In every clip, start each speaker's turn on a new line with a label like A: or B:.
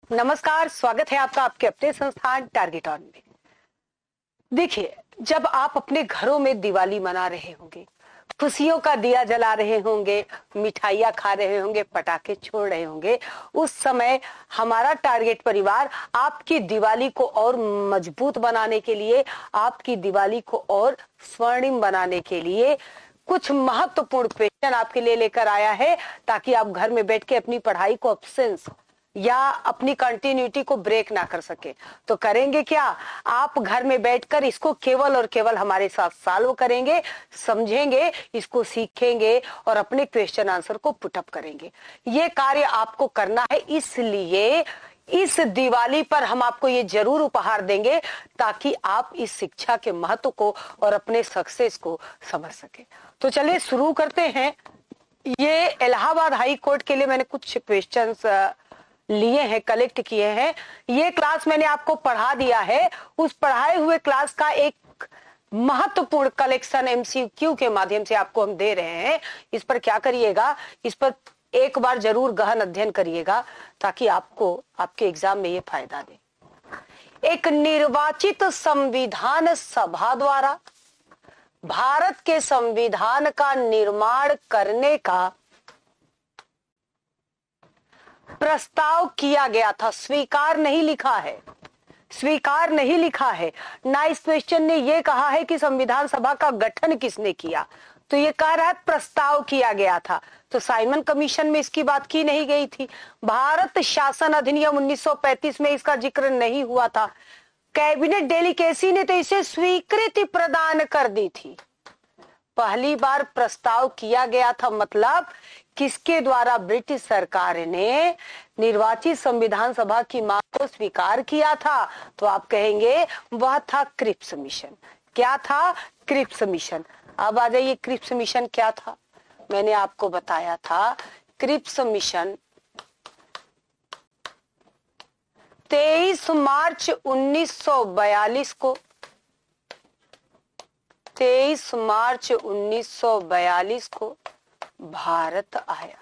A: नमस्कार, स्वागत है आपका आपके अपने संस्थान टारगेट ऑन में। देखिए, जब आप अपने घरों में दिवाली मना रहे होंगे, खुशियों का दिया जला रहे होंगे, मिठाइयाँ खा रहे होंगे, पटाखे छोड़ रहे होंगे, उस समय हमारा टारगेट परिवार आपकी दिवाली को और मजबूत बनाने के लिए, आपकी दिवाली को और स्वर्णिम बनाने के लिए कुछ महत्वपूर्ण क्वेश्चन आपके लिए लेकर आया है, ताकि आप घर में बैठ के अपनी पढ़ाई को अब्सेंस या अपनी कंटिन्यूटी को ब्रेक ना कर सके। तो करेंगे क्या, आप घर में बैठकर इसको केवल और केवल हमारे साथ सॉल्व करेंगे, समझेंगे, इसको सीखेंगे और अपने क्वेश्चन आंसर को पुटअप करेंगे। ये कार्य आपको करना है, इसलिए इस दिवाली पर हम आपको ये जरूर उपहार देंगे ताकि आप इस शिक्षा के महत्व को और अपने सक्सेस को समझ सके। तो चलिए शुरू करते हैं। ये इलाहाबाद हाई कोर्ट के लिए मैंने कुछ क्वेश्चंस लिए हैं, कलेक्ट किए हैं। ये क्लास मैंने आपको पढ़ा दिया है, उस पढ़ाए हुए क्लास का एक महत्वपूर्ण कलेक्शन एमसीक्यू के माध्यम से आपको हम दे रहे हैं। इस पर क्या करिएगा, इस पर एक बार जरूर गहन अध्ययन करिएगा ताकि आपको आपके एग्जाम में ये फायदा दे। एक निर्वाचित संविधान सभा द्वारा भारत के संविधान का निर्माण करने का प्रस्ताव किया गया था। स्वीकार नहीं लिखा है, स्वीकार नहीं लिखा है ना। इस क्वेश्चन ने यह कहा है कि संविधान सभा का गठन किसने किया, तो ये कह रहा है प्रस्ताव किया गया था। तो साइमन कमीशन में इसकी बात की नहीं गई थी। भारत शासन अधिनियम 1935 में इसका जिक्र नहीं हुआ था। कैबिनेट डेलीगेसी ने तो इसे स्वीकृति प्रदान कर दी थी। पहली बार प्रस्ताव किया गया था, मतलब किसके द्वारा? ब्रिटिश सरकार ने निर्वाचित संविधान सभा की मांग को स्वीकार किया था। तो आप कहेंगे वह था क्रिप्स मिशन। क्या था? Cripps mission. अब आ जाइए, क्रिप्स मिशन क्या था? मैंने आपको बताया था क्रिप्स मिशन 23 मार्च 1942 को 23 मार्च 1942 को भारत आया।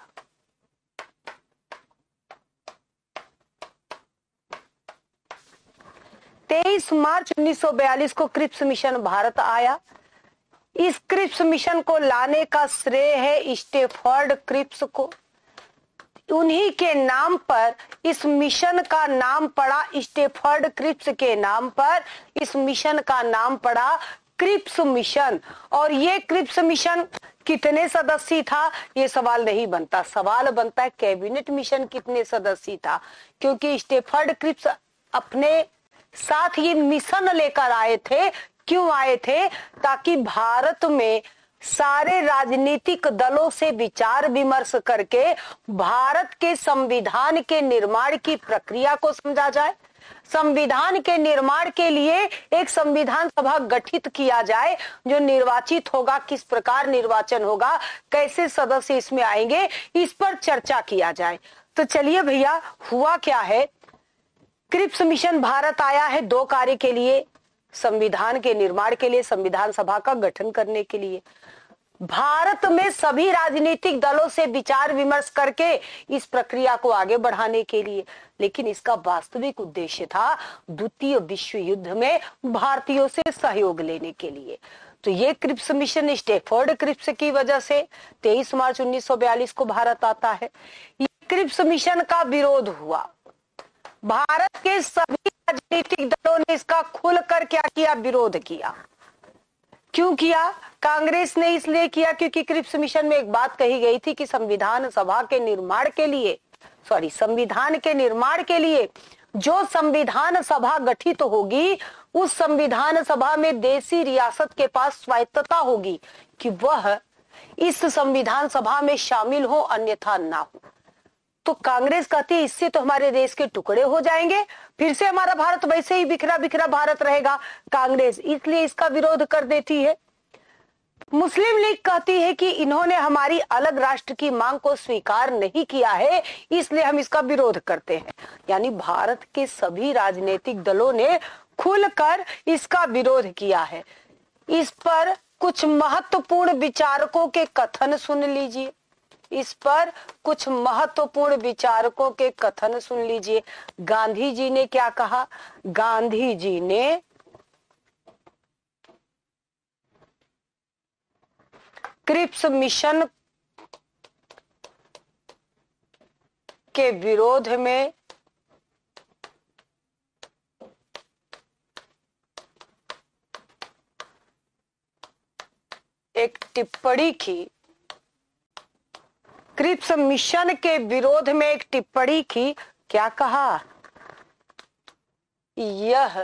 A: तेईस मार्च 1942 को क्रिप्स मिशन भारत आया। इस क्रिप्स मिशन को लाने का श्रेय है स्टेफर्ड क्रिप्स को। उन्हीं के नाम पर इस मिशन का नाम पड़ा, स्टेफर्ड क्रिप्स के नाम पर इस मिशन का नाम पड़ा क्रिप्स मिशन। और ये क्रिप्स मिशन कितने सदस्य था, ये सवाल नहीं बनता। सवाल बनता है कैबिनेट मिशन कितने सदस्य था, क्योंकि स्टेफर्ड क्रिप्स अपने साथ ये मिशन लेकर आए थे। क्यों आए थे? ताकि भारत में सारे राजनीतिक दलों से विचार विमर्श करके भारत के संविधान के निर्माण की प्रक्रिया को समझा जाए। संविधान के निर्माण के लिए एक संविधान सभा गठित किया जाए जो निर्वाचित होगा, किस प्रकार निर्वाचन होगा, कैसे सदस्य इसमें आएंगे, इस पर चर्चा किया जाए। तो चलिए भैया, हुआ क्या है? क्रिप्स मिशन भारत आया है दो कार्य के लिए, संविधान के निर्माण के लिए, संविधान सभा का गठन करने के लिए। भारत में सभी राजनीतिक दलों से विचार विमर्श करके इस प्रक्रिया को आगे बढ़ाने के लिए। लेकिन इसका वास्तविक उद्देश्य था द्वितीय विश्व युद्ध में भारतीयों से सहयोग लेने के लिए। तो ये क्रिप्स मिशन स्टेफर्ड क्रिप्स की वजह से 23 मार्च 1942 को भारत आता है। ये क्रिप्स मिशन का विरोध हुआ। भारत के सभी राजनीतिक दलों ने इसका खुलकर क्या किया? विरोध किया। क्यों किया? कांग्रेस ने इसलिए किया क्योंकि क्रिप्स मिशन में एक बात कही गई थी कि संविधान के निर्माण के लिए जो संविधान सभा गठित होगी, उस संविधान सभा में देशी रियासत के पास स्वायत्तता होगी कि वह इस संविधान सभा में शामिल हो, अन्यथा ना हो। तो कांग्रेस कहती है इससे तो हमारे देश के टुकड़े हो जाएंगे, फिर से हमारा भारत वैसे ही बिखरा बिखरा भारत रहेगा। कांग्रेस इसलिए इसका विरोध कर देती है। मुस्लिम लीग कहती है कि इन्होंने हमारी अलग राष्ट्र की मांग को स्वीकार नहीं किया है, इसलिए हम इसका विरोध करते हैं। यानी भारत के सभी राजनीतिक दलों ने खुलकर इसका विरोध किया है। इस पर कुछ महत्वपूर्ण विचारकों के कथन सुन लीजिए। इस पर कुछ महत्वपूर्ण विचारकों के कथन सुन लीजिए। गांधी जी ने क्या कहा? गांधी जी ने क्रिप्स मिशन के विरोध में एक टिप्पणी की। क्रिप्स मिशन के विरोध में एक टिप्पणी की। क्या कहा? यह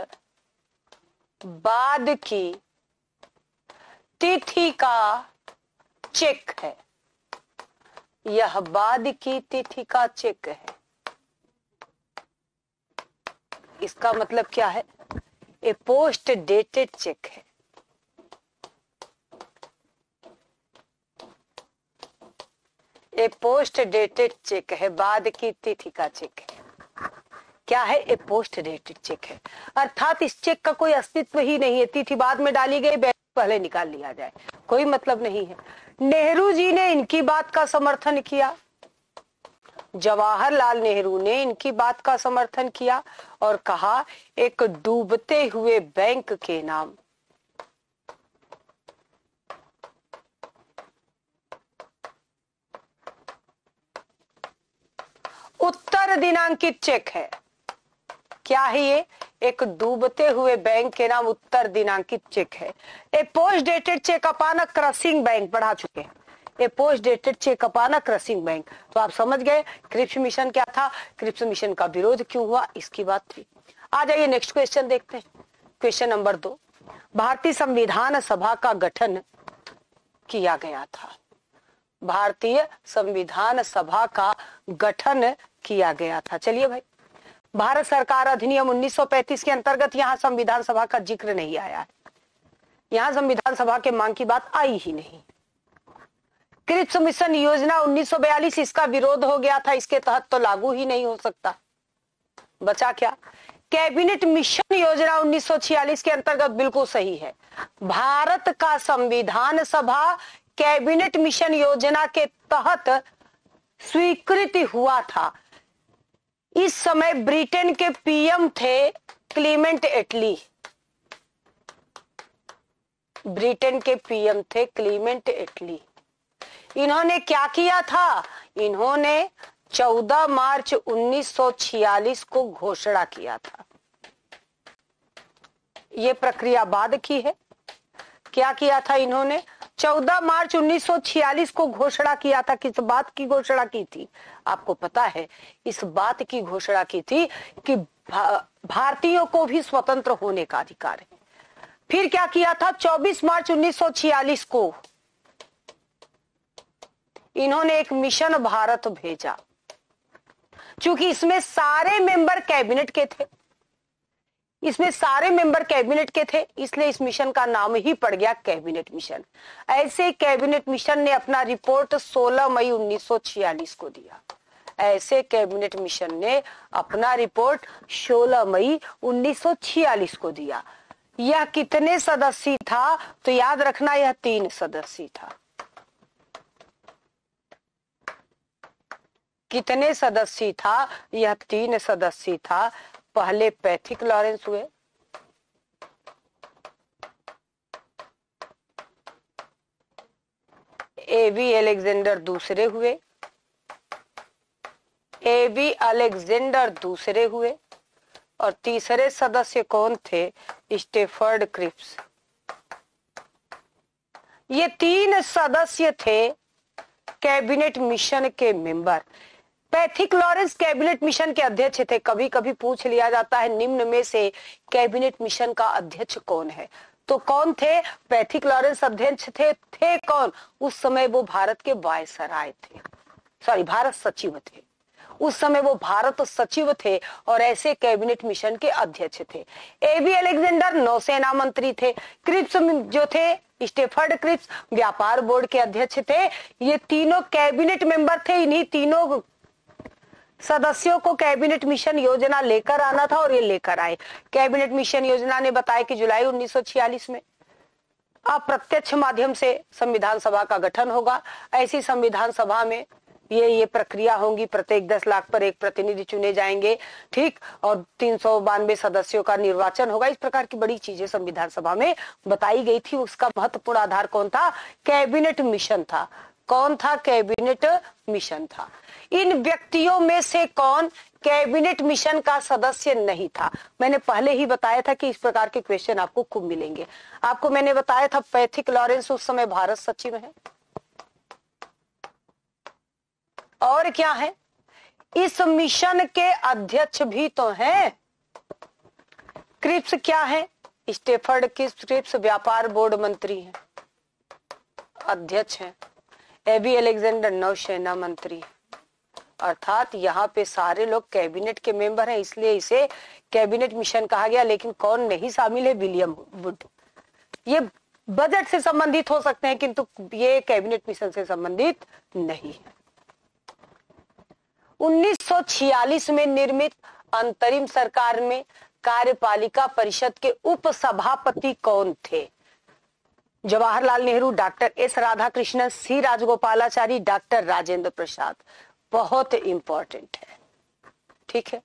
A: बाद की तिथि का चेक है। यह बाद की तिथि का चेक है। इसका मतलब क्या है? ए पोस्ट डेटेड चेक है। ए पोस्ट डेटेड चेक है, बाद की तिथि का चेक है। क्या है? ए पोस्ट डेटेड चेक है, अर्थात इस चेक का कोई अस्तित्व ही नहीं है। तिथि बाद में डाली गई, बैंक पहले निकाल लिया जाए, कोई मतलब नहीं है। नेहरू जी ने इनकी बात का समर्थन किया, जवाहरलाल नेहरू ने इनकी बात का समर्थन किया और कहा एक डूबते हुए बैंक के नाम उत्तर दिनांकित चेक है। क्या है ये? एक डूबते हुए बैंक के नाम उत्तर दिनांकित चेक है। A post dated cheque upon a crossing bank, बढ़ा चुके हैं। A post dated cheque upon a crossing bank. तो आप समझ गए क्रिप्स मिशन क्या था, क्रिप्स मिशन का विरोध क्यों हुआ, इसकी बात थी। आ जाइए नेक्स्ट क्वेश्चन देखते हैं। क्वेश्चन नंबर 2, भारतीय संविधान सभा का गठन किया गया था। भारतीय संविधान सभा का गठन किया गया था। चलिए भाई, भारत सरकार अधिनियम 1935 के अंतर्गत यहाँ संविधान सभा का जिक्र नहीं आया है। यहाँ संविधान सभा के मांग की बात आई ही नहीं। क्रिप्स मिशन योजना 1942, इसका विरोध हो गया था, इसके तहत तो लागू ही नहीं हो सकता। बचा क्या? कैबिनेट मिशन योजना 1946 के अंतर्गत, बिल्कुल सही है। भारत का संविधान सभा कैबिनेट मिशन योजना के तहत स्वीकृति हुआ था। इस समय ब्रिटेन के पीएम थे क्लीमेंट एटली। ब्रिटेन के पीएम थे क्लीमेंट एटली। इन्होंने क्या किया था? इन्होंने 14 मार्च 1946 को घोषणा किया था। यह प्रक्रिया बाद की है। क्या किया था इन्होंने? 14 मार्च 1946 को घोषणा किया था। किस बात की घोषणा की थी? आपको पता है, इस बात की घोषणा की थी कि भारतीयों को भी स्वतंत्र होने का अधिकार है। फिर क्या किया था? 24 मार्च 1946 को इन्होंने एक मिशन भारत भेजा। चूंकि इसमें सारे मेंबर कैबिनेट के थे, इसलिए इस मिशन का नाम ही पड़ गया कैबिनेट मिशन। ऐसे कैबिनेट मिशन ने अपना रिपोर्ट 16 मई 1946 को दिया। ऐसे कैबिनेट मिशन ने अपना रिपोर्ट 16 मई 1946 को दिया। यह कितने सदस्यीय था? तो याद रखना, यह 3 सदस्यीय था। कितने सदस्यीय था? यह 3 सदस्यीय था। पहले पैथिक लॉरेंस हुए, एवी अलेक्जेंडर दूसरे हुए, और तीसरे सदस्य कौन थे? Stafford Cripps. ये 3 सदस्य थे कैबिनेट मिशन के member. Pethick Lawrence cabinet mission के अध्यक्ष थे। कभी कभी पूछ लिया जाता है निम्न में से कैबिनेट मिशन का अध्यक्ष कौन है, तो कौन थे? पैथिक लॉरेंस अध्यक्ष थे कौन? उस समय वो भारत के वायसराय थे, भारत सचिव थे। उस समय वो भारत सचिव थे और ऐसे कैबिनेट मिशन के अध्यक्ष थे। एबी अलेक्जेंडर नौसेना मंत्री थे। क्रिप्स जो थे, स्टेफर्ड क्रिप्स व्यापार बोर्ड के अध्यक्ष थे। ये तीनों कैबिनेट मेंबर थे। इन्हीं तीनों सदस्यों को कैबिनेट मिशन योजना लेकर आना था और ये लेकर आए। कैबिनेट मिशन योजना ने बताया कि जुलाई 1946 में अप्रत्यक्ष माध्यम से संविधान सभा का गठन होगा। ऐसी संविधान सभा में ये प्रक्रिया होंगी, प्रत्येक 10 लाख पर एक प्रतिनिधि चुने जाएंगे, ठीक, और 392 सदस्यों का निर्वाचन होगा। इस प्रकार की बड़ी चीजें संविधान सभा में बताई गई थी। उसका महत्वपूर्ण आधार कौन था? कैबिनेट मिशन था। कौन था? कैबिनेट मिशन था। इन व्यक्तियों में से कौन कैबिनेट मिशन का सदस्य नहीं था? मैंने पहले ही बताया था कि इस प्रकार के क्वेश्चन आपको खूब मिलेंगे। आपको मैंने बताया था पैथिक लॉरेंस उस समय भारत सचिव है। और क्या है? इस मिशन के अध्यक्ष भी तो हैं। क्रिप्स क्या है? स्टेफर्ड क्रिप्स व्यापार बोर्ड मंत्री हैं, अध्यक्ष हैं। एबी अलेक्जेंडर नौसेना मंत्री है। अर्थात यहाँ पे सारे लोग कैबिनेट के मेंबर हैं, इसलिए इसे कैबिनेट मिशन कहा गया। लेकिन कौन नहीं शामिल है? William would. ये बजट से संबंधित हो सकते हैं, किंतु ये कैबिनेट मिशन से संबंधित नहीं है। 1946 में निर्मित अंतरिम सरकार में कार्यपालिका परिषद के उप सभापति कौन थे? Jawaharlal Nehru, doctor S Radhakrishnan, C Rajagopalachari, doctor Rajendra Prasad. बहुत इंपॉर्टेंट है, ठीक है।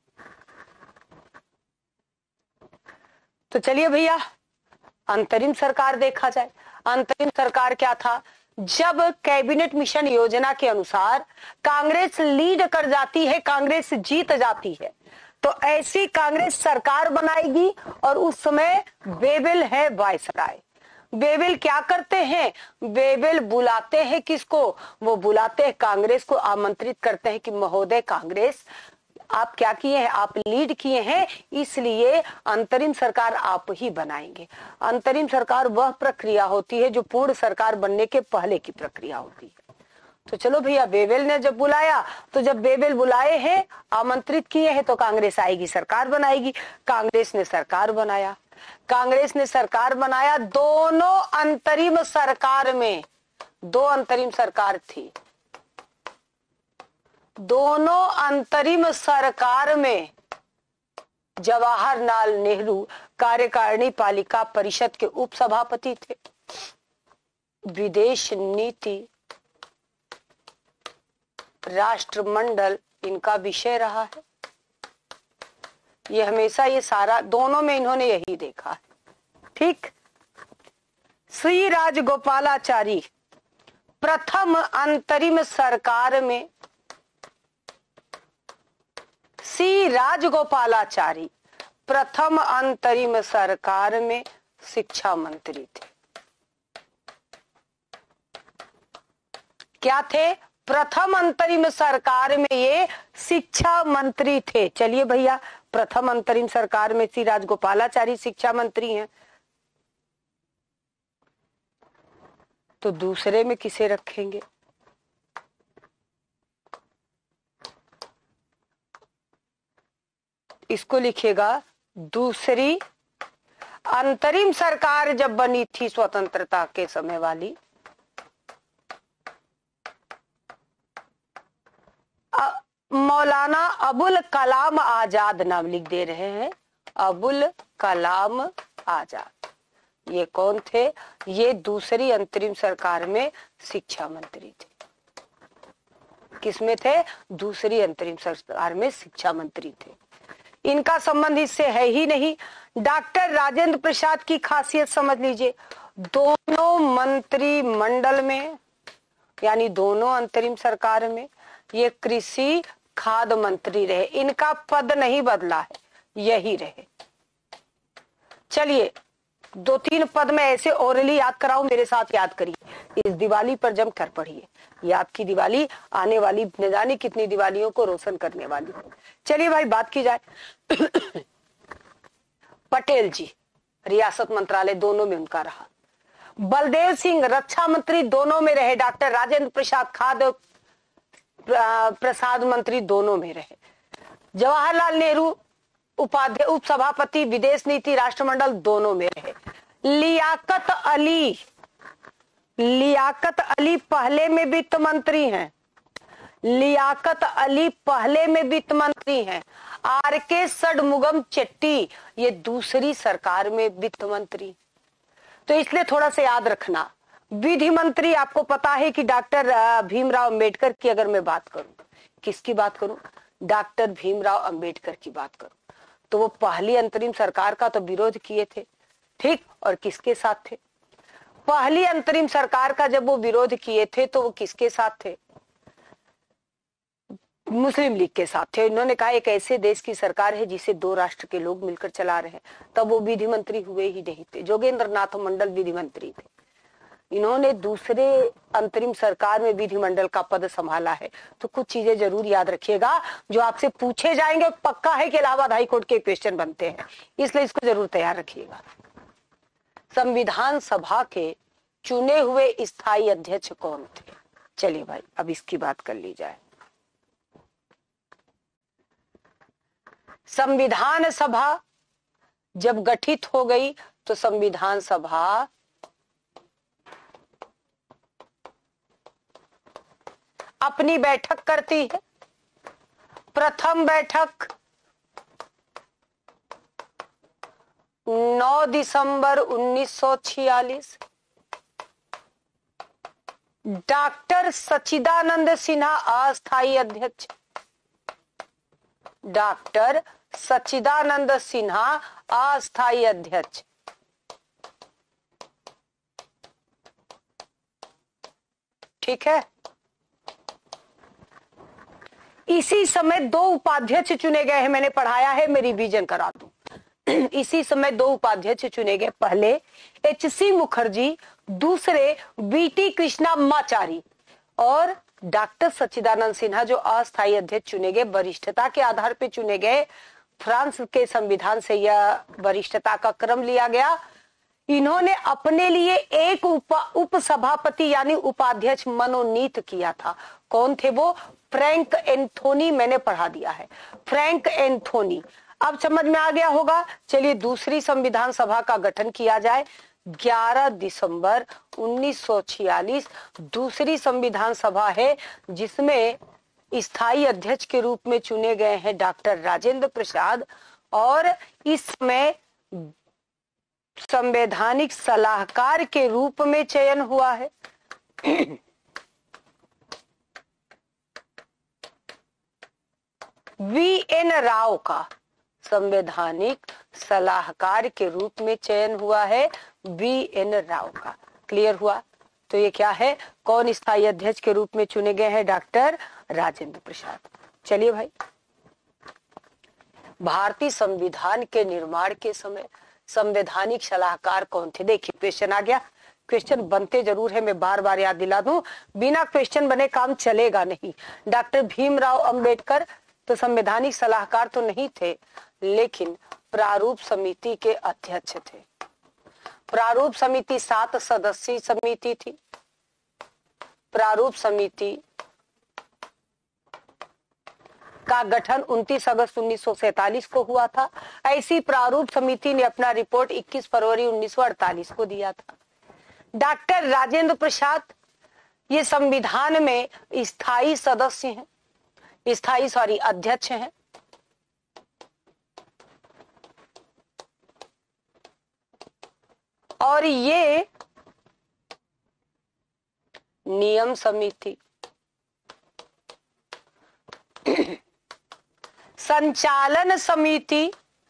A: तो चलिए भैया अंतरिम सरकार देखा जाए। अंतरिम सरकार क्या था? जब कैबिनेट मिशन योजना के अनुसार कांग्रेस लीड कर जाती है, कांग्रेस जीत जाती है, तो ऐसी कांग्रेस सरकार बनाएगी। और उस समय बेबिल है वायसराय। बेबिल क्या करते हैं? बेबिल बुलाते हैं किसको? वो बुलाते हैं कांग्रेस को, आमंत्रित करते हैं कि महोदय कांग्रेस, आप क्या किए हैं? आप लीड किए हैं, इसलिए अंतरिम सरकार आप ही बनाएंगे। अंतरिम सरकार वह प्रक्रिया होती है जो पूर्ण सरकार बनने के पहले की प्रक्रिया होती है। तो चलो भैया, बेबिल ने जब बुलाया, तो जब बेबिल बुलाए हैं, आमंत्रित किए हैं, तो कांग्रेस आएगी, सरकार बनाएगी। कांग्रेस ने सरकार बनाया। कांग्रेस ने सरकार बनाया। दोनों अंतरिम सरकार में, दो अंतरिम सरकार थी, दोनों अंतरिम सरकार में जवाहरलाल नेहरू कार्यकारिणी पालिका परिषद के उपसभापति थे। विदेश नीति, राष्ट्रमंडल इनका विषय रहा है। ये हमेशा, ये सारा दोनों में इन्होंने यही देखा है, ठीक। श्री राजगोपालाचारी प्रथम अंतरिम सरकार में, सी राजगोपालाचारी प्रथम अंतरिम सरकार में शिक्षा मंत्री थे। क्या थे? प्रथम अंतरिम सरकार में ये शिक्षा मंत्री थे। चलिए भैया, प्रथम अंतरिम सरकार में सी राजगोपालाचारी शिक्षा मंत्री हैं, तो दूसरे में किसे रखेंगे? इसको लिखिएगा, दूसरी अंतरिम सरकार जब बनी थी स्वतंत्रता के समय वाली, मौलाना अबुल कलाम आजाद नाम लिख दे रहे हैं। अबुल कलाम आजाद, ये कौन थे? ये दूसरी अंतरिम सरकार में शिक्षा मंत्री थे। किसमें थे? दूसरी अंतरिम सरकार में शिक्षा मंत्री थे। इनका संबंध इससे है ही नहीं। डॉक्टर राजेंद्र प्रसाद की खासियत समझ लीजिए। दोनों मंत्रिमंडल में, यानी दोनों अंतरिम सरकार में, ये कृषि खाद्य मंत्री रहे। इनका पद नहीं बदला है, यही रहे। चलिए 2-3 पद में ऐसे ओरली याद कराऊं, मेरे साथ याद करिए। इस दिवाली पर जम कर पढ़िए। याद की दिवाली आने वाली, न जाने कितनी दिवालियों को रोशन करने वाली। चलिए भाई, बात की जाए। पटेल जी रियासत मंत्रालय दोनों में उनका रहा। बलदेव सिंह रक्षा मंत्री दोनों में रहे। डॉक्टर राजेंद्र प्रसाद खाद्य प्रसाद मंत्री दोनों में रहे। जवाहरलाल नेहरू उपाध्यक्ष, उपसभापति, विदेश नीति, राष्ट्रमंडल दोनों में रहे। लियाकत अली पहले में वित्त मंत्री हैं। लियाकत अली पहले में वित्त मंत्री हैं। आर.के. षणमुगम चेट्टी ये दूसरी सरकार में वित्त मंत्री। तो इसलिए थोड़ा सा याद रखना, विधि मंत्री, आपको पता है कि डॉक्टर भीमराव अंबेडकर की अगर मैं बात करूं, किसकी बात करूं, डॉक्टर भीमराव अंबेडकर की बात करूं, तो वो पहली अंतरिम सरकार का तो विरोध किए थे, ठीक, और किसके साथ थे? पहली अंतरिम सरकार का जब वो विरोध किए थे तो वो किसके साथ थे? मुस्लिम लीग के साथ थे। इन्होंने कहा एक ऐसे देश की सरकार है जिसे दो राष्ट्र के लोग मिलकर चला रहे हैं। तब वो विधि मंत्री हुए ही नहीं थे, जोगेंद्र नाथ मंडल विधि मंत्री थे। इन्होंने दूसरे अंतरिम सरकार में विधिमंडल का पद संभाला है। तो कुछ चीजें जरूर याद रखिएगा जो आपसे पूछे जाएंगे, पक्का है कि इलाहाबाद हाई कोर्ट के क्वेश्चन बनते हैं, इसलिए इसको जरूर तैयार रखिएगा। संविधान सभा के चुने हुए स्थायी अध्यक्ष कौन थे? चलिए भाई अब इसकी बात कर ली जाए। संविधान सभा जब गठित हो गई तो संविधान सभा अपनी बैठक करती है। प्रथम बैठक 9 दिसंबर 1946। डॉक्टर सच्चिदानंद सिन्हा अस्थायी अध्यक्ष। डॉक्टर सच्चिदानंद सिन्हा अस्थायी अध्यक्ष। ठीक है। इसी समय दो उपाध्यक्ष चुने गए हैं, मैंने पढ़ाया है, मैं रिवीजन करा दूं। इसी समय दो उपाध्यक्ष चुने गए, पहले एच.सी. मुखर्जी, दूसरे वी.टी. कृष्णमाचारी, और डॉक्टर सच्चिदानंद सिन्हा जो अस्थायी अध्यक्ष चुने गए, वरिष्ठता के आधार पर चुने गए। फ्रांस के संविधान से यह वरिष्ठता का क्रम लिया गया। इन्होंने अपने लिए एक उपसभापति यानी उपाध्यक्ष मनोनीत किया था। कौन थे वो? फ्रैंक एंथोनी, मैंने पढ़ा दिया है, फ्रैंक एंथोनी। अब समझ में आ गया होगा। चलिए दूसरी संविधान सभा का गठन किया जाए। 11 दिसंबर 1946 दूसरी संविधान सभा है, जिसमें स्थायी अध्यक्ष के रूप में चुने गए हैं डॉक्टर राजेंद्र प्रसाद, और इसमें संवैधानिक सलाहकार के रूप में चयन हुआ है वी.एन. राव का। संवैधानिक सलाहकार के रूप में चयन हुआ है वी.एन. राव का। क्लियर हुआ? तो ये क्या है, कौन स्थायी अध्यक्ष के रूप में चुने गए हैं? डॉक्टर राजेंद्र प्रसाद। चलिए भाई, भारतीय संविधान के निर्माण के समय संवैधानिक सलाहकार कौन थे? देखिए क्वेश्चन आ गया। क्वेश्चन बनते जरूर है, मैं बार बार याद दिला दूं, बिना क्वेश्चन बने काम चलेगा नहीं। डॉक्टर भीमराव अंबेडकर तो संवैधानिक सलाहकार तो नहीं थे, लेकिन प्रारूप समिति के अध्यक्ष थे। प्रारूप समिति 7 सदस्यीय समिति थी। प्रारूप समिति का गठन 29 अगस्त 1947 को हुआ था। ऐसी प्रारूप समिति ने अपना रिपोर्ट 21 फरवरी 1948 को दिया था। डॉक्टर राजेंद्र प्रसाद ये संविधान में स्थायी सदस्य हैं, अध्यक्ष हैं। और ये नियम समिति, संचालन समिति,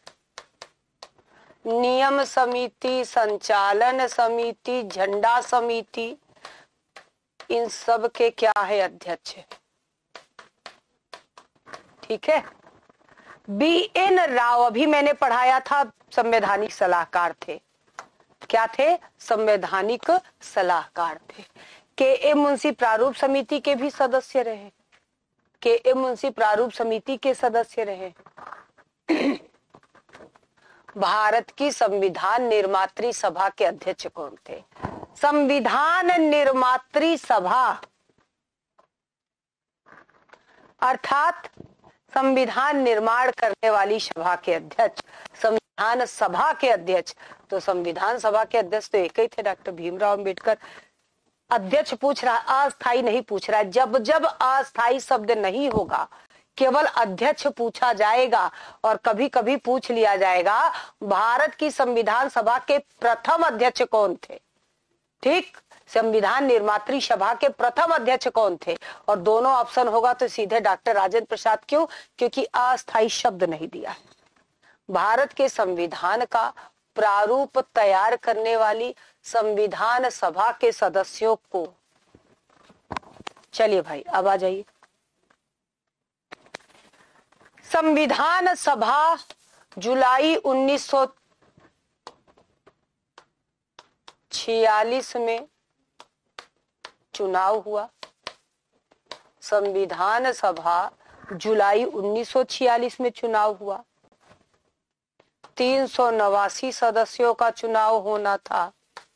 A: नियम समिति, संचालन समिति, झंडा समिति, इन सब के क्या है? अध्यक्ष। ठीक है। वी.एन. राव अभी मैंने पढ़ाया था, संवैधानिक सलाहकार थे। क्या थे? संवैधानिक सलाहकार थे। के.ए. मुंशी प्रारूप समिति के भी सदस्य रहे। के.ए. मुंशी प्रारूप समिति के सदस्य रहे। भारत की संविधान निर्मात्री सभा के अध्यक्ष कौन थे? संविधान निर्मात्री सभा अर्थात संविधान निर्माण करने वाली सभा के अध्यक्ष, संविधान सभा के अध्यक्ष। तो संविधान सभा के अध्यक्ष तो एक ही थे, डॉक्टर भीमराव अंबेडकर। अध्यक्ष पूछ रहा, अस्थाई नहीं पूछ रहा है। जब जब अस्थाई शब्द नहीं होगा, केवल अध्यक्ष पूछा जाएगा। और कभी कभी पूछ लिया जाएगा भारत की संविधान सभा के प्रथम अध्यक्ष कौन थे? ठीक। संविधान निर्मात्री सभा के प्रथम अध्यक्ष कौन थे? और दोनों ऑप्शन होगा तो सीधे डॉक्टर राजेंद्र प्रसाद। क्यों? क्योंकि अस्थायी शब्द नहीं दिया है। भारत के संविधान का प्रारूप तैयार करने वाली संविधान सभा के सदस्यों को, चलिए भाई अब आ जाइए। संविधान सभा जुलाई 1946 में चुनाव हुआ। संविधान सभा जुलाई 1946 में चुनाव हुआ। 389 सदस्यों का चुनाव होना था।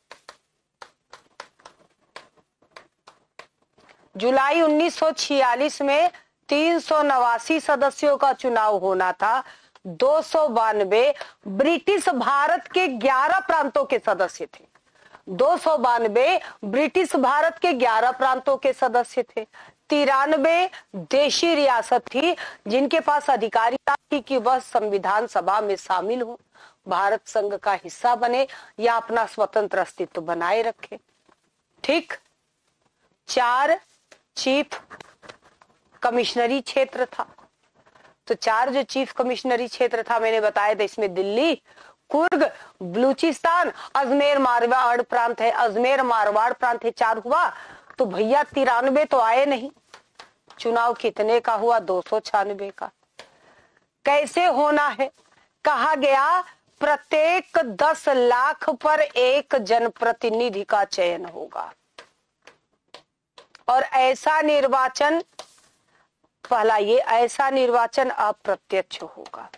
A: जुलाई 1946 में 389 सदस्यों का चुनाव होना था। 292 ब्रिटिश भारत के 11 प्रांतों के सदस्य थे। 292 ब्रिटिश भारत के 11 प्रांतों के सदस्य थे। 93 देशी रियासत थी जिनके पास अधिकारिता थी कि वह संविधान सभा में शामिल हो, भारत संघ का हिस्सा बने या अपना स्वतंत्र अस्तित्व बनाए रखे। ठीक। 4 चीफ कमिश्नरी क्षेत्र था। तो 4 जो चीफ कमिश्नरी क्षेत्र था मैंने बताया था, इसमें दिल्ली, कुर्ग, बलूचिस्तान, अजमेर मारवाड़ प्रांत है। अजमेर मारवाड़ प्रांत है। 4 हुआ तो भैया 93 तो आए नहीं। चुनाव कितने का हुआ? 296 का। कैसे होना है? कहा गया प्रत्येक 10 लाख पर एक जनप्रतिनिधि का चयन होगा और ऐसा निर्वाचन, पहला ये ऐसा निर्वाचन अप्रत्यक्ष होगा।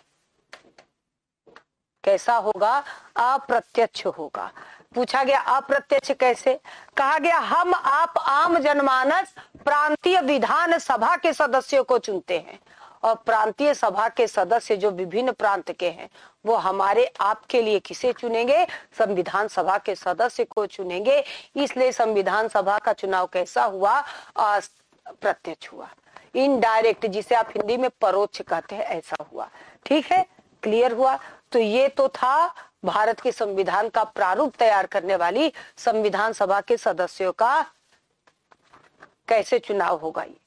A: कैसा होगा? अप्रत्यक्ष होगा। पूछा गया अप्रत्यक्ष कैसे? कहा गया हम आप आम जनमानस प्रांतीय विधान सभा के सदस्यों को चुनते हैं और प्रांतीय सभा के सदस्य जो विभिन्न प्रांत के हैं वो हमारे आपके लिए किसे चुनेंगे? संविधान सभा के सदस्य को चुनेंगे। इसलिए संविधान सभा का चुनाव कैसा हुआ? अप्रत्यक्ष हुआ, इनडायरेक्ट, जिसे आप हिंदी में परोक्ष कहते हैं, ऐसा हुआ। ठीक है, क्लियर हुआ। तो ये तो था भारत के संविधान का प्रारूप तैयार करने वाली संविधान सभा के सदस्यों का कैसे चुनाव होगा। ये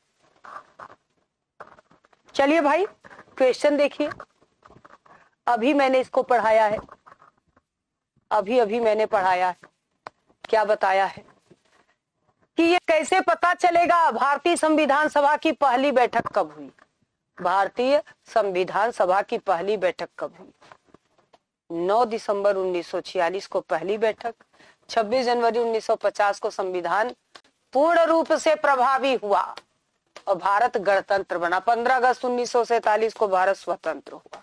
A: चलिए भाई क्वेश्चन देखिए। अभी मैंने इसको पढ़ाया है, अभी मैंने पढ़ाया है। क्या बताया है कि ये कैसे पता चलेगा भारतीय संविधान सभा की पहली बैठक कब हुई? भारतीय संविधान सभा की पहली बैठक कब हुई? 9 दिसंबर 1946 को पहली बैठक। 26 जनवरी 1950 को संविधान पूर्ण रूप से प्रभावी हुआ और भारत गणतंत्र बना। 15 अगस्त 1947 को भारत स्वतंत्र हुआ।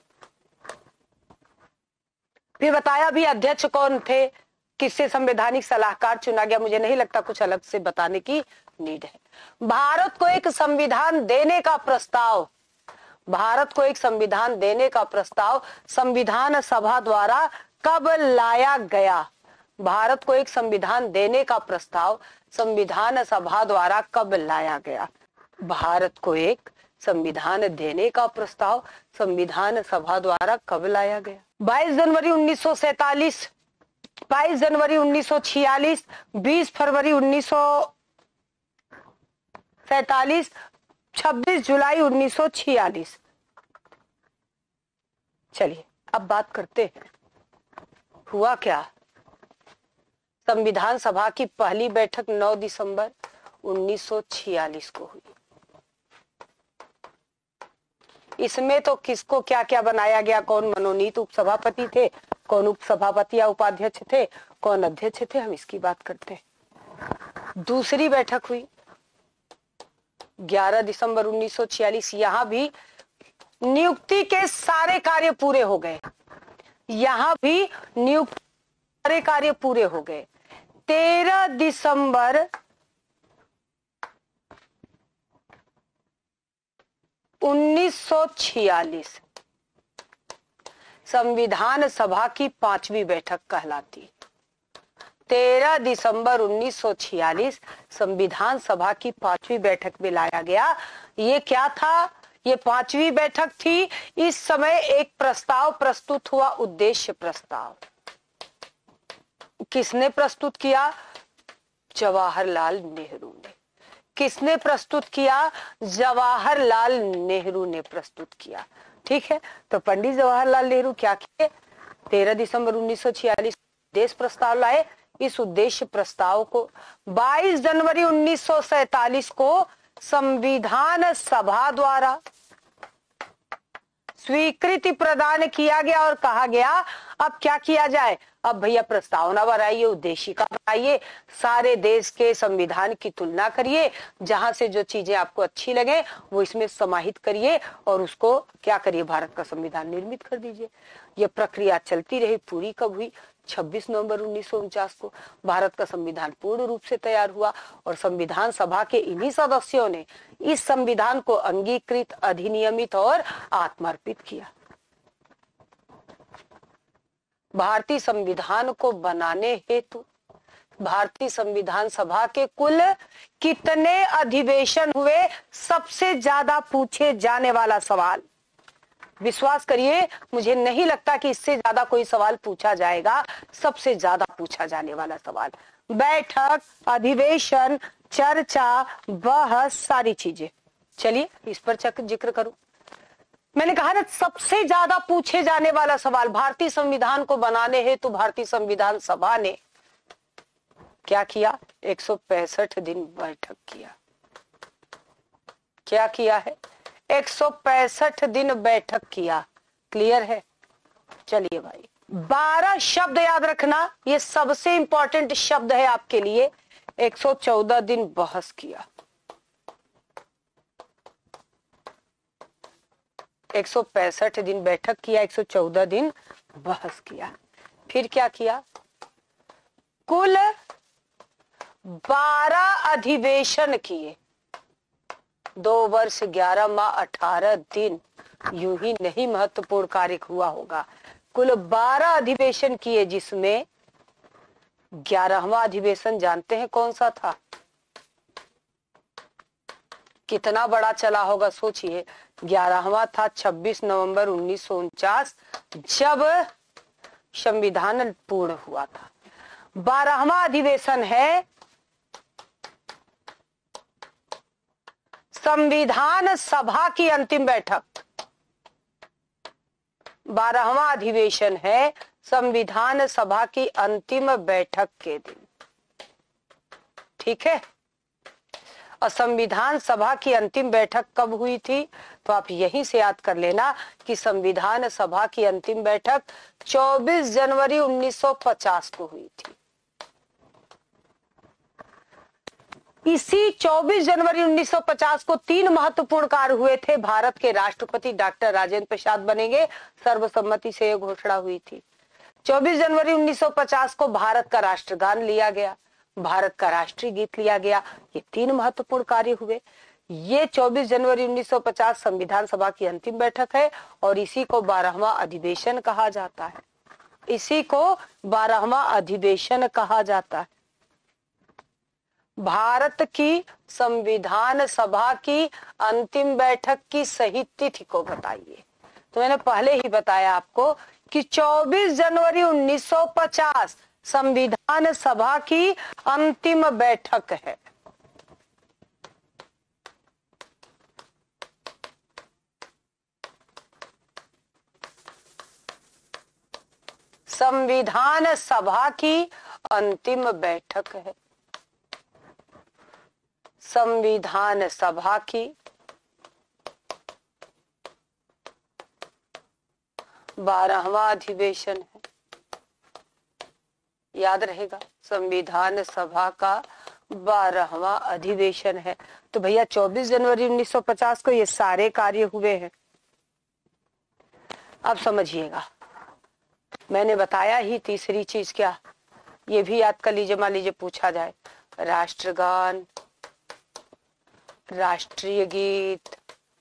A: फिर बताया भी अध्यक्ष कौन थे, किससे संवैधानिक सलाहकार चुना गया। मुझे नहीं लगता कुछ अलग से बताने की नीड है। भारत को एक संविधान देने का प्रस्ताव, भारत को एक संविधान देने का प्रस्ताव संविधान सभा द्वारा कब लाया गया? भारत को एक संविधान देने का प्रस्ताव संविधान सभा द्वारा कब लाया गया? भारत को एक संविधान देने का प्रस्ताव संविधान सभा द्वारा कब लाया गया? 22 जनवरी 1947, 22 जनवरी 1946, 20 फरवरी 1947, 26 जुलाई 1946। चलिए अब बात करते हैं हुआ क्या। संविधान सभा की पहली बैठक 9 दिसंबर 1946 को हुई। इसमें तो किसको क्या क्या बनाया गया, कौन मनोनीत उपसभापति थे, कौन उपसभापति या उपाध्यक्ष थे, कौन अध्यक्ष थे, हम इसकी बात करते हैं। दूसरी बैठक हुई 11 दिसंबर 1946। यहां भी नियुक्ति के सारे कार्य पूरे हो गए। यहां भी नियुक्ति सारे कार्य पूरे हो गए। 13 दिसंबर 1946 संविधान सभा की 5वीं बैठक कहलाती। 13 दिसंबर 1946 संविधान सभा की 5वीं बैठक में लाया गया। ये क्या था? ये 5वीं बैठक थी। इस समय एक प्रस्ताव प्रस्तुत हुआ, उद्देश्य प्रस्ताव। किसने प्रस्तुत किया? जवाहरलाल नेहरू ने। किसने प्रस्तुत किया? जवाहरलाल नेहरू ने प्रस्तुत किया। ठीक है, तो पंडित जवाहरलाल नेहरू क्या किए? 13 दिसंबर 1946 देश प्रस्ताव लाए। इस उद्देश्य प्रस्ताव को 22 जनवरी 1947 को संविधान सभा द्वारा स्वीकृति प्रदान किया गया और कहा गया अब क्या किया जाए? अब भैया प्रस्तावना बनाइए, उद्देशिका बनाइए, सारे देश के संविधान की तुलना करिए, जहां से जो चीजें आपको अच्छी लगे वो इसमें समाहित करिए और उसको क्या करिए, भारत का संविधान निर्मित कर दीजिए। ये प्रक्रिया चलती रही। पूरी कब हुई? 26 नवंबर 1949 को भारत का संविधान पूर्ण रूप से तैयार हुआ और संविधान सभा के इन्हीं सदस्यों ने इस संविधान को अंगीकृत, अधिनियमित और आत्मार्पित किया। भारतीय संविधान को बनाने हेतु भारतीय संविधान सभा के कुल कितने अधिवेशन हुए? सबसे ज्यादा पूछे जाने वाला सवाल। विश्वास करिए, मुझे नहीं लगता कि इससे ज्यादा कोई सवाल पूछा जाएगा। सबसे ज्यादा पूछा जाने वाला सवाल। बैठक, अधिवेशन, चर्चा, बहस, सारी चीजें। चलिए इस पर जिक्र करूं। मैंने कहा ना, सबसे ज्यादा पूछे जाने वाला सवाल। भारतीय संविधान को बनाने हेतु भारतीय संविधान सभा ने क्या किया? 165 दिन बैठक किया। क्या किया है? 165 दिन बैठक किया। क्लियर है? चलिए भाई, 12 शब्द याद रखना, ये सबसे इंपॉर्टेंट शब्द है आपके लिए। 114 दिन बहस किया। 165 दिन बैठक किया, 114 दिन बहस किया। फिर क्या किया? कुल 12 अधिवेशन किए। 2 वर्ष 11 माह 18 दिन। यूं ही नहीं महत्वपूर्ण कार्य हुआ होगा। कुल 12 अधिवेशन किए, जिसमें 11वां अधिवेशन जानते हैं कौन सा था? कितना बड़ा चला होगा सोचिए। 11वां था 26 नवंबर 1949, जब संविधान पूर्ण हुआ था। 12वां अधिवेशन है संविधान सभा की अंतिम बैठक। 12वां अधिवेशन है संविधान सभा की अंतिम बैठक के दिन। ठीक है, और संविधान सभा की अंतिम बैठक कब हुई थी? तो आप यहीं से याद कर लेना कि संविधान सभा की अंतिम बैठक 24 जनवरी 1950 को हुई थी। इसी 24 जनवरी 1950 को 3 महत्वपूर्ण कार्य हुए थे। भारत के राष्ट्रपति डॉक्टर राजेंद्र प्रसाद बनेंगे, सर्वसम्मति से यह घोषणा हुई थी। 24 जनवरी 1950 को भारत का राष्ट्रगान लिया गया, भारत का राष्ट्रीय गीत लिया गया। ये 3 महत्वपूर्ण कार्य हुए। ये 24 जनवरी 1950 संविधान सभा की अंतिम बैठक है और इसी को 12वां अधिवेशन कहा जाता है। इसी को 12वां अधिवेशन कहा जाता है। भारत की संविधान सभा की अंतिम बैठक की सही तिथि को बताइए। तो मैंने पहले ही बताया आपको कि 24 जनवरी 1950 संविधान सभा की अंतिम बैठक है। संविधान सभा की अंतिम बैठक है। संविधान सभा की 12वां अधिवेशन है। याद रहेगा, संविधान सभा का 12वां अधिवेशन है। तो भैया 24 जनवरी 1950 को ये सारे कार्य हुए हैं। अब समझिएगा, मैंने बताया ही तीसरी चीज क्या, ये भी याद कर लीजिए। मान लीजिए पूछा जाए राष्ट्रगान, राष्ट्रीय गीत,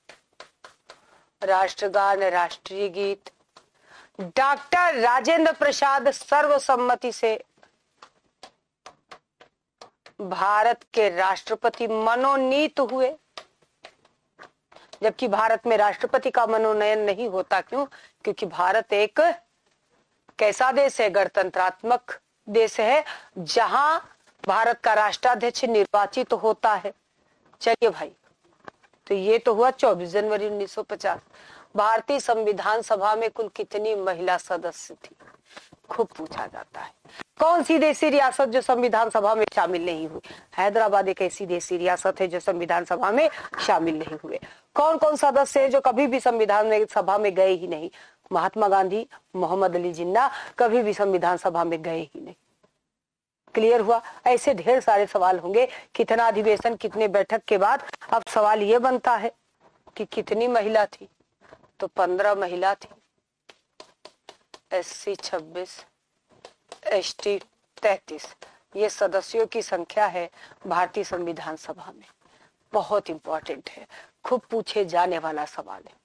A: राष्ट्रगान, राष्ट्रीय गीत, डॉक्टर राजेंद्र प्रसाद सर्वसम्मति से भारत के राष्ट्रपति मनोनीत हुए, जबकि भारत में राष्ट्रपति का मनोनयन नहीं होता। क्यों? क्योंकि भारत एक कैसा देश है? गणतंत्रात्मक देश है, जहां भारत का राष्ट्राध्यक्ष निर्वाचित होता है। चलिए भाई, तो ये तो हुआ 24 जनवरी 1950। भारतीय संविधान सभा में कुल कितनी महिला सदस्य थी, खूब पूछा जाता है। कौन सी देशी रियासत जो संविधान सभा में शामिल नहीं हुई? हैदराबाद एक ऐसी देशी रियासत है जो संविधान सभा में शामिल नहीं हुए। कौन कौन सदस्य है जो कभी भी संविधान सभा में गए ही नहीं? महात्मा गांधी, मोहम्मद अली जिन्ना कभी भी संविधान सभा में गए ही नहीं। क्लियर हुआ? ऐसे ढेर सारे सवाल होंगे। कितना अधिवेशन, कितने बैठक के बाद अब सवाल ये बनता है कि कितनी महिला थी? तो 15 महिला थी। SC 26, ST 33, ये सदस्यों की संख्या है भारतीय संविधान सभा में। बहुत इंपॉर्टेंट है, खूब पूछे जाने वाला सवाल है।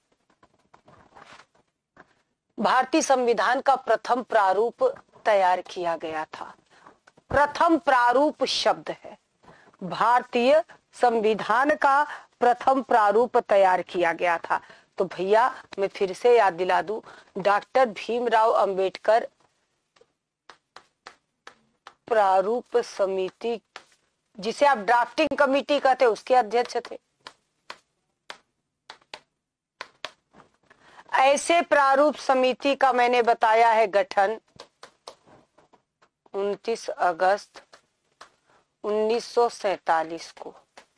A: भारतीय संविधान का प्रथम प्रारूप तैयार किया गया था। प्रथम प्रारूप शब्द है, भारतीय संविधान का प्रथम प्रारूप तैयार किया गया था। तो भैया मैं फिर से याद दिला दूं, डॉक्टर भीमराव अंबेडकर प्रारूप समिति, जिसे आप ड्राफ्टिंग कमेटी कहते हैं, उसके अध्यक्ष थे। ऐसे प्रारूप समिति का मैंने बताया है गठन 29 अगस्त 1947 को।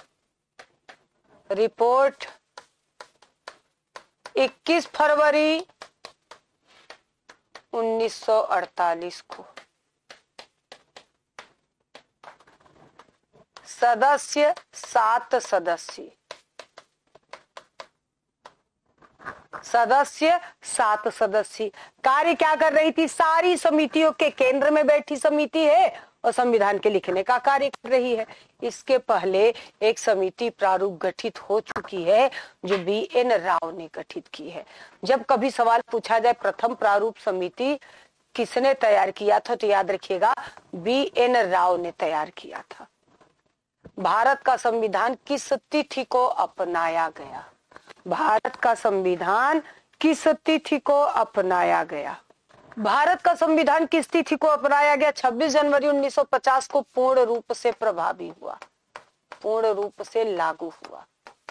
A: रिपोर्ट 21 फरवरी 1948 को। सदस्य 7 सदस्य, सदस्य 7 सदस्य। कार्य क्या कर रही थी? सारी समितियों के केंद्र में बैठी समिति है और संविधान के लिखने का कार्य कर रही है। इसके पहले एक समिति प्रारूप गठित हो चुकी है जो BN राव ने गठित की है। जब कभी सवाल पूछा जाए प्रथम प्रारूप समिति किसने तैयार किया था, तो याद रखिएगा BN राव ने तैयार किया था। भारत का संविधान किस तिथि को अपनाया गया? भारत का संविधान किस तिथि को अपनाया गया? भारत का संविधान किस तिथि को अपनाया गया? 26 जनवरी 1950 को पूर्ण रूप से प्रभावी हुआ, पूर्ण रूप से लागू हुआ,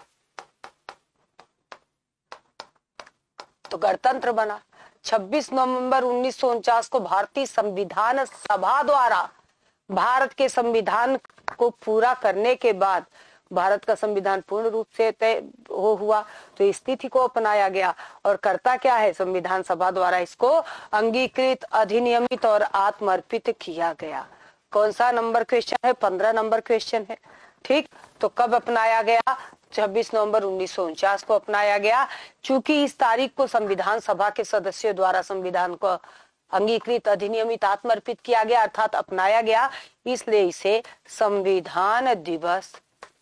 A: तो गणतंत्र बना। 26 नवंबर 1949 को भारतीय संविधान सभा द्वारा भारत के संविधान को पूरा करने के बाद भारत का संविधान पूर्ण रूप से तय हुआ, तो इस तिथि को अपनाया गया। और करता क्या है? संविधान सभा द्वारा इसको अंगीकृत, अधिनियमित और आत्मर्पित किया गया। कौन सा नंबर क्वेश्चन है? 15 नंबर क्वेश्चन है। ठीक, तो कब अपनाया गया? 26 नवंबर 1949 को अपनाया गया। चूंकि इस तारीख को संविधान सभा के सदस्यों द्वारा संविधान को अंगीकृत, अधिनियमित, आत्मर्पित किया गया अर्थात अपनाया गया, इसलिए इसे संविधान दिवस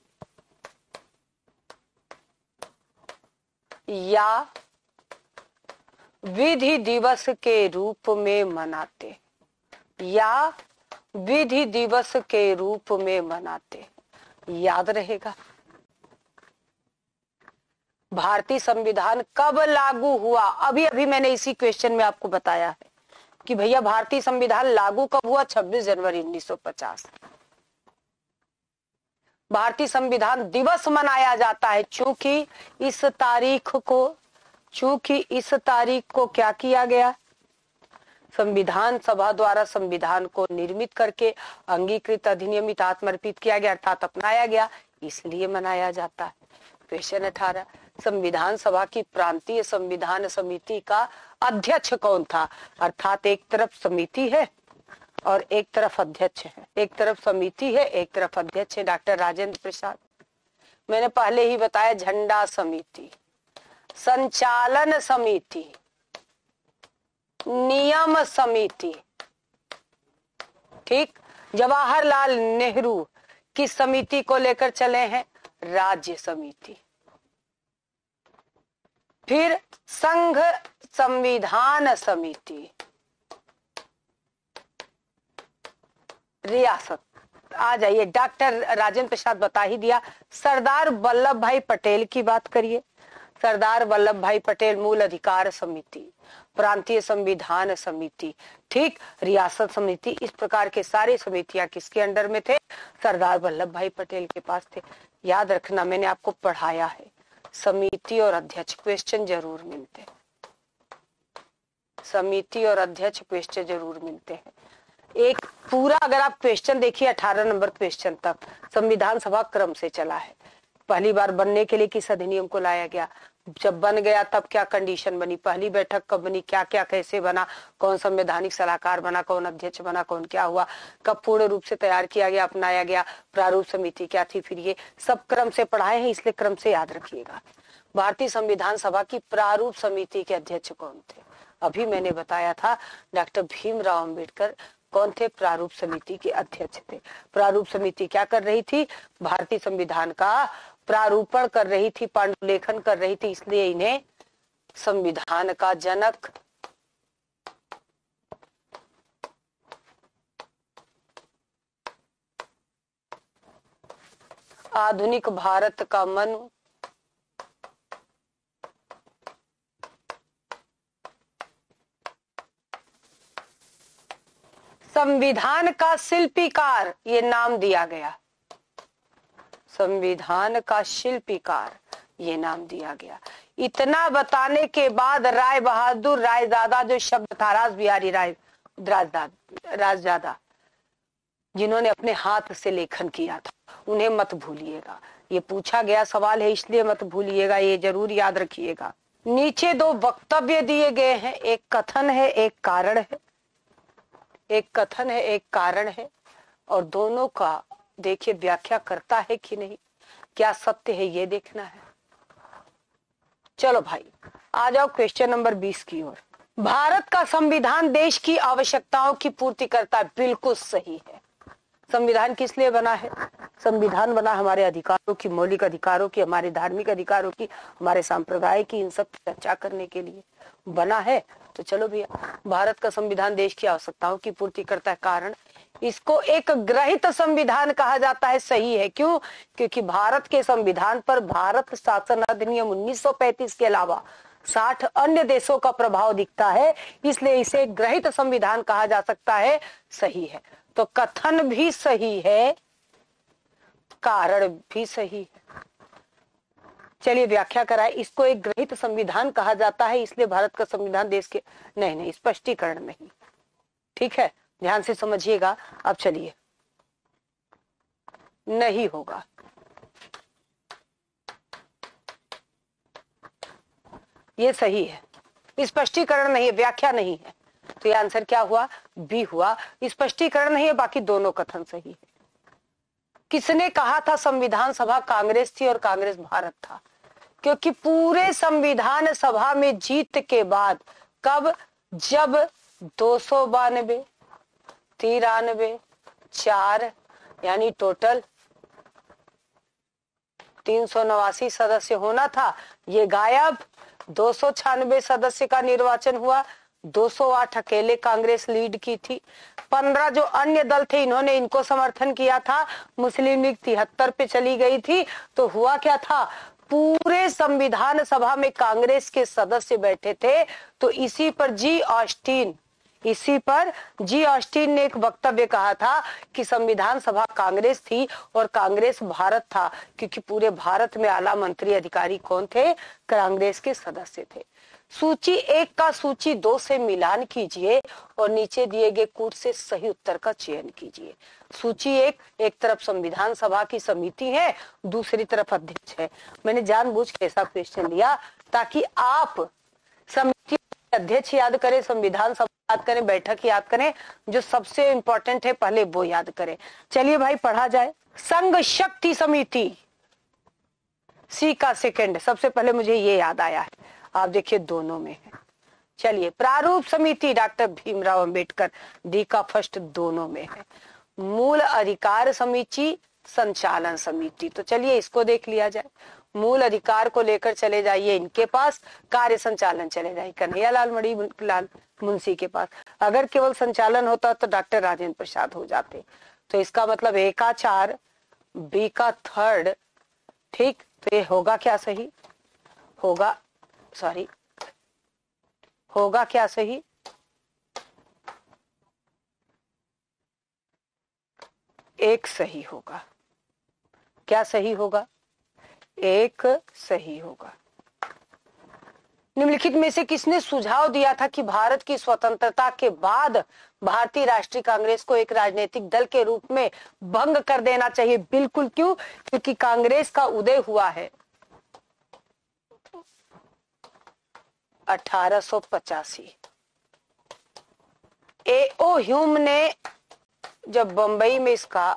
A: या विधि दिवस के रूप में मनाते, या विधि दिवस के रूप में मनाते। याद रहेगा। भारतीय संविधान कब लागू हुआ? अभी अभी मैंने इसी क्वेश्चन में आपको बताया है कि भैया भारतीय संविधान लागू कब हुआ? 26 जनवरी 1950। भारतीय संविधान दिवस मनाया जाता है चूंकि इस तारीख को क्या किया गया? संविधान सभा द्वारा संविधान को निर्मित करके अंगीकृत, अधिनियमित, आत्मर्पित किया गया अर्थात अपनाया गया, इसलिए मनाया जाता है। क्वेश्चन 18, संविधान सभा की प्रांतीय संविधान समिति का अध्यक्ष कौन था? अर्थात एक तरफ समिति है और एक तरफ अध्यक्ष है, एक तरफ समिति है, एक तरफ अध्यक्ष है। डॉक्टर राजेंद्र प्रसाद। मैंने पहले ही बताया, झंडा समिति, संचालन समिति, नियम समिति। ठीक, जवाहरलाल नेहरू किस समिति को लेकर चले हैं? राज्य समिति। फिर संघ संविधान समिति, रियासत। आ जाइए, डॉक्टर राजेंद्र प्रसाद बता ही दिया। सरदार वल्लभ भाई पटेल की बात करिए सरदार वल्लभ भाई पटेल मूल अधिकार समिति, प्रांतीय संविधान समिति, ठीक, रियासत समिति, इस प्रकार के सारे समितियां किसके अंडर में थे? सरदार वल्लभ भाई पटेल के पास थे। याद रखना, मैंने आपको पढ़ाया है, समिति और अध्यक्ष क्वेश्चन जरूर मिलते हैं, समिति और अध्यक्ष क्वेश्चन जरूर मिलते हैं। एक पूरा अगर आप क्वेश्चन देखिए 18 नंबर क्वेश्चन तक संविधान सभा क्रम से चला है। पहली बार बनने के लिए किस अधिनियम को लाया गया, जब बन गया तब क्या कंडीशन बनी, पहली बैठक कब बनी, क्या क्या कैसे बना, कौन संवैधानिक सलाहकार बना, कौन अध्यक्ष बना, कौन क्या हुआ, कब पूर्ण रूप से तैयार किया गया, अपनाया गया, प्रारूप समिति क्या थी, फिर ये सब क्रम से पढ़ाए हैं, इसलिए क्रम से याद रखिएगा। भारतीय संविधान सभा की प्रारूप समिति के अध्यक्ष कौन थे? अभी मैंने बताया था डॉक्टर भीमराव अंबेडकर कौन थे, प्रारूप समिति के अध्यक्ष थे। प्रारूप समिति क्या कर रही थी? भारतीय संविधान का प्रारूपण कर रही थी, पांडुलेखन कर रही थी, इसलिए इन्हें संविधान का जनक आधुनिक भारत का मन, संविधान का शिल्पीकार ये नाम दिया गया, संविधान का शिल्पीकार ये नाम दिया गया। इतना बताने के बाद राय बहादुर रायजादा जो शब्द था, रास बिहारी राय राजजादा, जिन्होंने अपने हाथ से लेखन किया था, उन्हें मत भूलिएगा। ये पूछा गया सवाल है इसलिए मत भूलिएगा, ये जरूर याद रखिएगा। नीचे दो वक्तव्य दिए गए हैं, एक कथन है एक कारण है, एक कथन है एक कारण है, और दोनों का देखिए व्याख्या करता है कि नहीं, क्या सत्य है ये देखना है। चलो भाई आ जाओ क्वेश्चन नंबर 20 की ओर। भारत का संविधान देश की आवश्यकताओं की पूर्ति करता है, बिल्कुल सही है। संविधान किस लिए बना है? संविधान बना हमारे अधिकारों की, मौलिक अधिकारों की, हमारे धार्मिक अधिकारों की, हमारे संप्रदाय की, इन सब की चर्चा करने के लिए बना है। तो चलो भैया, भारत का संविधान देश की आवश्यकताओं की पूर्ति करता है। कारण, इसको एक ग्रहित संविधान कहा जाता है। सही है, क्यों? क्योंकि भारत के संविधान पर भारत शासन अधिनियम 1935 के अलावा 60 अन्य देशों का प्रभाव दिखता है, इसलिए इसे ग्रहित संविधान कहा जा सकता है। सही है, तो कथन भी सही है, कारण भी सही है। चलिए व्याख्या कराए। इसको एक ग्रहित संविधान कहा जाता है, इसलिए भारत का संविधान देश के, नहीं, स्पष्टीकरण नहीं, ठीक है, ध्यान से समझिएगा। अब चलिए, नहीं होगा, ये सही है, स्पष्टीकरण नहीं है, व्याख्या नहीं है, तो ये आंसर क्या हुआ? बी हुआ। स्पष्टीकरण नहीं है, बाकी दोनों कथन सही है। किसने कहा था संविधान सभा कांग्रेस थी और कांग्रेस भारत था? क्योंकि पूरे संविधान सभा में जीत के बाद, कब? जब 292, 93, 4 यानी टोटल 389 सदस्य होना था, ये गायब। 296 सदस्य का निर्वाचन हुआ, 208 अकेले कांग्रेस लीड की थी। 15 जो अन्य दल थे इन्होंने इनको समर्थन किया था। मुस्लिम लीग 73 पे चली गई थी। तो हुआ क्या था? पूरे संविधान सभा में कांग्रेस के सदस्य बैठे थे। तो इसी पर जी ऑस्टिन ने एक वक्तव्य कहा था कि संविधान सभा कांग्रेस थी और कांग्रेस भारत था, क्योंकि पूरे भारत में आला मंत्री अधिकारी कौन थे? कांग्रेस के सदस्य थे। सूची 1 का सूची 2 से मिलान कीजिए और नीचे दिए गए कूट से सही उत्तर का चयन कीजिए। सूची 1 एक तरफ संविधान सभा की समिति है, दूसरी तरफ अध्यक्ष है। मैंने जानबूझ के ऐसा क्वेश्चन लिया ताकि आप समिति अध्यक्ष याद करें, संविधान सभा याद करें, बैठक याद करें, जो सबसे इंपॉर्टेंट है पहले वो याद करें। चलिए भाई पढ़ा जाए। संघ शक्ति समिति, सी का सेकंड, सबसे पहले मुझे ये याद आया है, आप देखिए दोनों में है। चलिए, प्रारूप समिति डॉक्टर भीमराव अंबेडकर, डी का फर्स्ट, दोनों में है। मूल अधिकार समिति, संचालन समिति, तो चलिए इसको देख लिया जाए। मूल अधिकार को लेकर चले जाइए इनके पास, कार्य संचालन चले जाइए कन्हैयालाल मणिलाल मुंशी के पास। अगर केवल संचालन होता तो डॉक्टर राजेंद्र प्रसाद हो जाते। तो इसका मतलब ए का 4, बी का 3rd, ठीक, तो ये होगा क्या सही? होगा, सॉरी, होगा क्या सही? एक सही होगा। क्या सही होगा? एक सही होगा। निम्नलिखित में से किसने सुझाव दिया था कि भारत की स्वतंत्रता के बाद भारतीय राष्ट्रीय कांग्रेस को एक राजनीतिक दल के रूप में भंग कर देना चाहिए? बिल्कुल, क्यों? क्योंकि कांग्रेस का उदय हुआ है 1885। ए.ओ. ह्यूम ने जब बंबई में इसका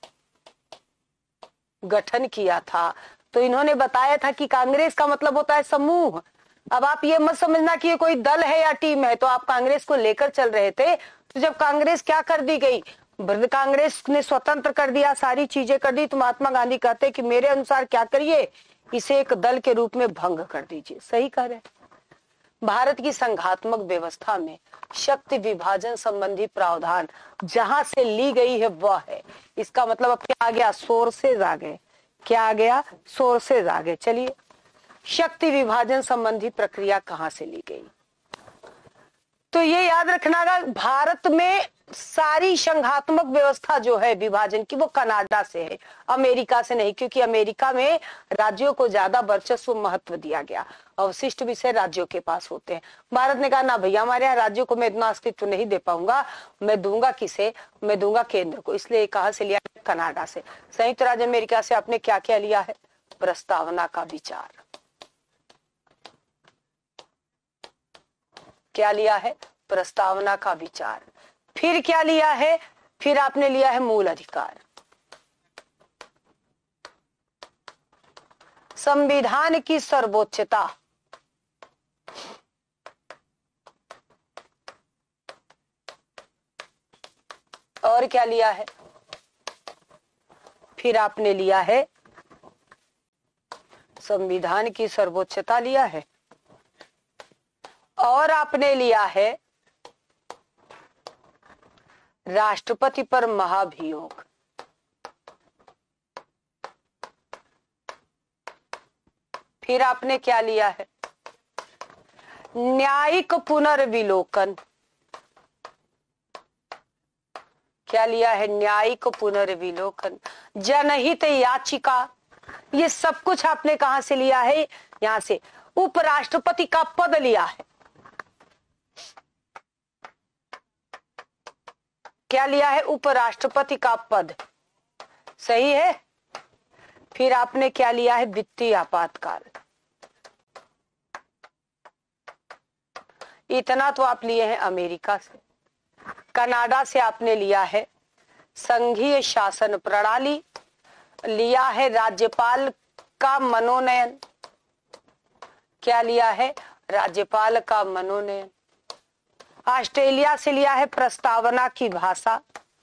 A: गठन किया था तो इन्होंने बताया था कि कांग्रेस का मतलब होता है समूह। अब आप ये मत समझना कि ये कोई दल है या टीम है। तो आप कांग्रेस को लेकर चल रहे थे, तो जब कांग्रेस क्या कर दी गई, कांग्रेस ने स्वतंत्र कर दिया, सारी चीजें कर दी, तो महात्मा गांधी कहते कि मेरे अनुसार क्या करिए, इसे एक दल के रूप में भंग कर दीजिए। सही कह रहे। भारत की संघात्मक व्यवस्था में शक्ति विभाजन संबंधी प्रावधान जहां से ली गई है वह है। इसका मतलब अब क्या आ गया? सोर्सेज आ गए। क्या आ गया? सोर्सेज आ गए। चलिए, शक्ति विभाजन संबंधी प्रक्रिया कहां से ली गई? तो ये याद रखना, भारत में सारी संघात्मक व्यवस्था जो है विभाजन की, वो कनाडा से है, अमेरिका से नहीं। क्योंकि अमेरिका में राज्यों को ज्यादा वर्चस्व महत्व दिया गया, अवशिष्ट विषय राज्यों के पास होते हैं। भारत ने कहा ना भैया, हमारे यहाँ राज्यों को मैं इतना अस्तित्व नहीं दे पाऊंगा, मैं दूंगा किसे? मैं दूंगा केंद्र को। इसलिए कहां से लिया? कनाडा से। संयुक्त राज्य अमेरिका से आपने क्या क्या लिया है? प्रस्तावना का विचार। क्या लिया है? प्रस्तावना का विचार। फिर क्या लिया है? फिर आपने लिया है मूल अधिकार। संविधान की सर्वोच्चता। और क्या लिया है? फिर आपने लिया है संविधान की सर्वोच्चता लिया है, और आपने लिया है राष्ट्रपति पर महाभियोग। फिर आपने क्या लिया है? न्यायिक पुनर्विलोकन। क्या लिया है? न्यायिक पुनर्विलोकन। जनहित याचिका। ये सब कुछ आपने कहां से लिया है? यहां से। उपराष्ट्रपति का पद लिया है। क्या लिया है? उपराष्ट्रपति का पद। सही है। फिर आपने क्या लिया है? वित्तीय आपातकाल। इतना तो आप लिए हैं अमेरिका से। कनाडा से आपने लिया है संघीय शासन प्रणाली, लिया है राज्यपाल का मनोनयन। क्या लिया है? राज्यपाल का मनोनयन। ऑस्ट्रेलिया से लिया है प्रस्तावना की भाषा।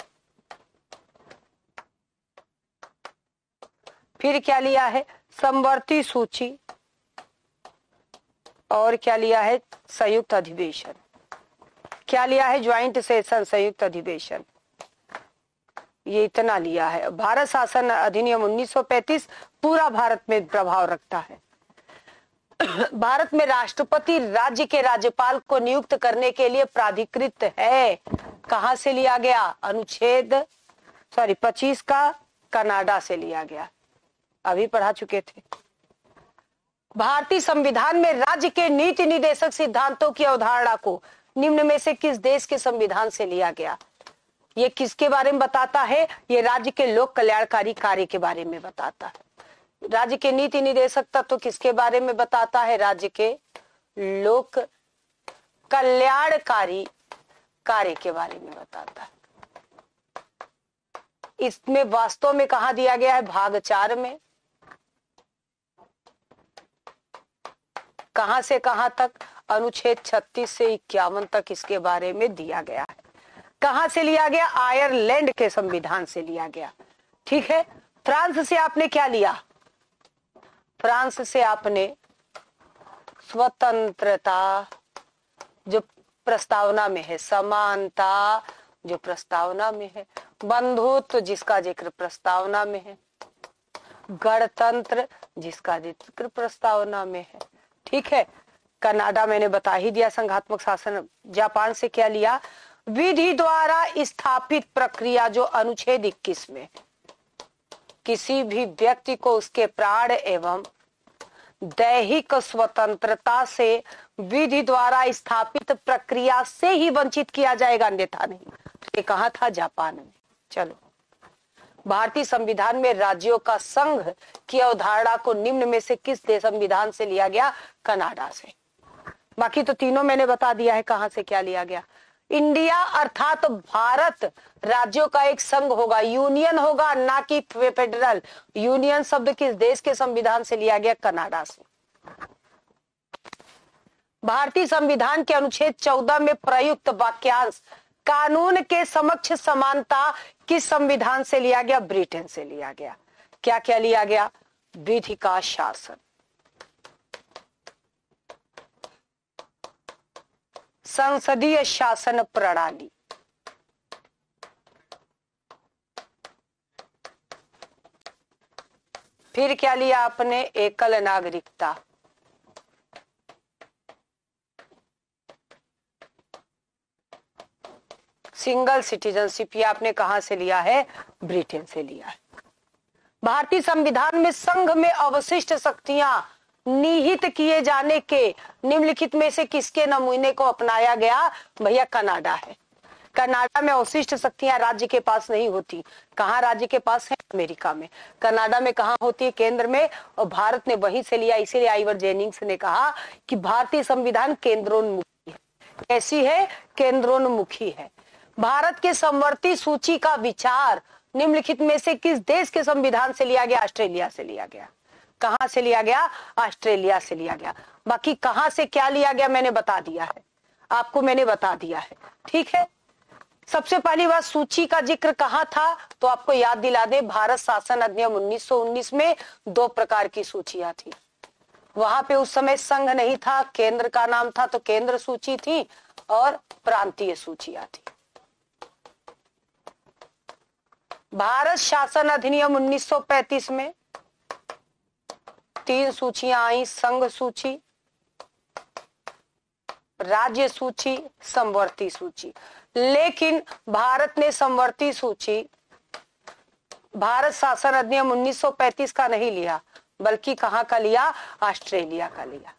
A: फिर क्या लिया है? समवर्ती सूची। और क्या लिया है? संयुक्त अधिवेशन। क्या लिया है? ज्वाइंट सेशन, संयुक्त अधिवेशन। ये इतना लिया है। भारत शासन अधिनियम 1935 पूरा भारत में प्रभाव रखता है। भारत में राष्ट्रपति राज्य के राज्यपाल को नियुक्त करने के लिए प्राधिकृत है। कहां से लिया गया? अनुच्छेद 25 का कनाडा से लिया गया। अभी पढ़ा चुके थे। भारतीय संविधान में राज्य के नीति निदेशक सिद्धांतों की अवधारणा को निम्न में से किस देश के संविधान से लिया गया? ये किसके बारे में बताता है? ये राज्य के लोक कल्याणकारी कार्य के बारे में बताता है। राज्य के नीति निदेशक तत्व किसके बारे में बताता है? राज्य के लोक कल्याणकारी कार्य के बारे में बताता है। इसमें वास्तव में कहा दिया गया है? भाग 4 में। कहां से कहां तक? अनुच्छेद 36 से 51 तक इसके बारे में दिया गया है। कहां से लिया गया? आयरलैंड के संविधान से लिया गया। ठीक है। फ्रांस से आपने क्या लिया? फ्रांस से आपने स्वतंत्रता जो प्रस्तावना में है, समानता जो प्रस्तावना में है, बंधुत्व जिसका जिक्र प्रस्तावना में है, गणतंत्र जिसका जिक्र प्रस्तावना में है, ठीक है। कनाडा मैंने बता ही दिया संघात्मक शासन। जापान से क्या लिया? विधि द्वारा स्थापित प्रक्रिया जो अनुच्छेद 21 में किसी भी व्यक्ति को उसके प्राण एवं दैहिक स्वतंत्रता से विधि द्वारा स्थापित प्रक्रिया से ही वंचित किया जाएगा, अन्यथा नहीं। ये कहा था? जापान में। चलो, भारतीय संविधान में राज्यों का संघ की अवधारणा को निम्न में से किस देश संविधान से लिया गया? कनाडा से। बाकी तो तीनों मैंने बता दिया है कहां से क्या लिया गया। इंडिया अर्थात भारत राज्यों का एक संघ होगा, यूनियन होगा, ना कि फेडरल। यूनियन शब्द किस देश के संविधान से लिया गया? कनाडा से। भारतीय संविधान के अनुच्छेद 14 में प्रयुक्त वाक्यांश कानून के समक्ष समानता किस संविधान से लिया गया? ब्रिटेन से लिया गया। क्या क्या लिया गया? विधि का शासन, संसदीय शासन प्रणाली, फिर क्या लिया आपने? एकल नागरिकता, सिंगल सिटीजनशिप। ये आपने कहां से लिया है? ब्रिटेन से लिया है। भारतीय संविधान में संघ में अवशिष्ट शक्तियां निहित किए जाने के निम्नलिखित में से किसके नमूने को अपनाया गया? भैया कनाडा है। कनाडा में अवशिष्ट शक्तियां राज्य के पास नहीं होती। कहां राज्य के पास है? अमेरिका में। कनाडा में कहां होती है? केंद्र में। और भारत ने वहीं से लिया। इसीलिए आइवर जेनिंग्स ने कहा कि भारतीय संविधान केंद्रोन्मुखी है। कैसी है? केंद्रोन्मुखी है। भारत के समवर्ती सूची का विचार निम्नलिखित में से किस देश के संविधान से लिया गया? ऑस्ट्रेलिया से लिया गया। कहां से लिया गया? ऑस्ट्रेलिया से लिया गया। बाकी कहां से क्या लिया गया मैंने बता दिया है आपको, मैंने बता दिया है। ठीक है। सबसे पहली बात, सूची का जिक्र कहां था? तो आपको याद दिला दे, भारत शासन अधिनियम 1919 में 2 प्रकार की सूचियां थी। वहां पे उस समय संघ नहीं था, केंद्र का नाम था, तो केंद्र सूची थी और प्रांतीय सूचियां थी। भारत शासन अधिनियम 1935 में 3 सूचियां आई, संघ सूची, राज्य सूची, समवर्ती सूची। लेकिन भारत ने समवर्ती सूची भारत शासन अधिनियम 1935 का नहीं लिया, बल्कि कहां का लिया? ऑस्ट्रेलिया का लिया।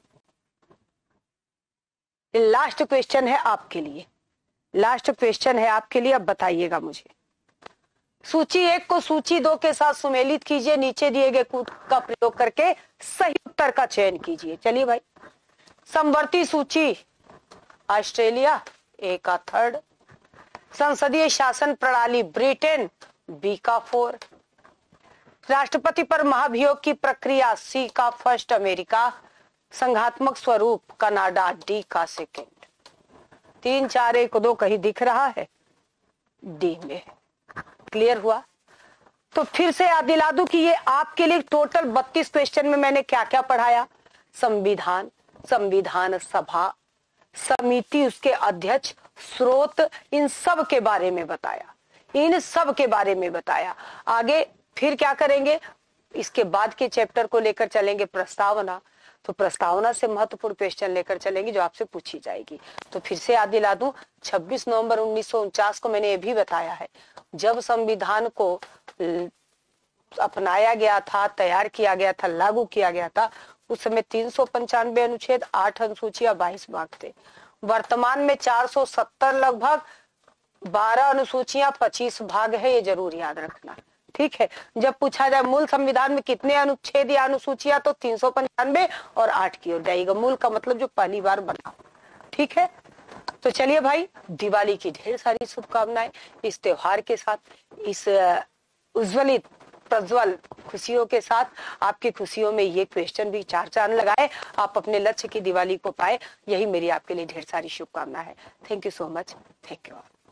A: लास्ट क्वेश्चन है आपके लिए, लास्ट क्वेश्चन है आपके लिए। अब बताइएगा मुझे, सूची 1 को सूची 2 के साथ सुमेलित कीजिए। नीचे दिए गए कूट का प्रयोग करके सही उत्तर का चयन कीजिए। चलिए भाई, समवर्ती सूची ऑस्ट्रेलिया, A का 3rd। संसदीय शासन प्रणाली ब्रिटेन, B का 4। राष्ट्रपति पर महाभियोग की प्रक्रिया, C का 1st अमेरिका। संघात्मक स्वरूप कनाडा, D का 2nd। 3, 4, 1, 2 कहीं दिख रहा है? D में है। क्लियर हुआ? तो फिर से याद दिला दूं कि ये आपके लिए टोटल 32 क्वेश्चन में मैंने क्या क्या पढ़ाया? संविधान, संविधान सभा, समिति, उसके अध्यक्ष, स्रोत, इन सब के बारे में बताया, इन सब के बारे में बताया। आगे फिर क्या करेंगे? इसके बाद के चैप्टर को लेकर चलेंगे प्रस्तावना। तो प्रस्तावना से महत्वपूर्ण क्वेश्चन लेकर चलेंगे जो आपसे पूछी जाएगी। तो फिर से याद दिला दूं, 26 नवंबर 1949 को मैंने ये भी बताया है, जब संविधान को अपनाया गया था, तैयार किया गया था, लागू किया गया था, उस समय 395 अनुच्छेद, 8 अनुसूचियां, 22 भाग थे। वर्तमान में 470 लगभग, 12 अनुसूचियां, 25 भाग है, ये जरूर याद रखना। ठीक है। जब पूछा जाए मूल संविधान में कितने अनुच्छेद या अनुसूचियां, तो 395 और 8 की ओर जाएगा। मूल का मतलब जो पहली बार बना। ठीक है। तो चलिए भाई, दिवाली की ढेर सारी शुभकामनाएं। इस त्योहार के साथ, इस उज्ज्वलित प्रज्वल खुशियों के साथ, आपकी खुशियों में ये क्वेश्चन भी 4 चांद लगाए, आप अपने लक्ष्य की दिवाली को पाए, यही मेरी आपके लिए ढेर सारी शुभकामना है। Thank you so much. Thank you.